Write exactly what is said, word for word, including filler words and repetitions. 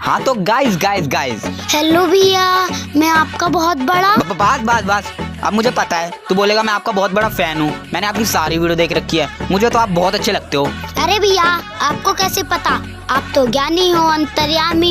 हाँ तो guys guys guys hello भैया, मैं आपका बहुत बड़ा बात बात बात अब मुझे पता है तू बोलेगा मैं आपका बहुत बड़ा फैन हूँ। मैंने आपकी सारी वीडियो देख रखी है, मुझे तो आप बहुत अच्छे लगते हो। अरे भैया, आपको कैसे पता? आप तो ज्ञानी हो, अंतर्यामी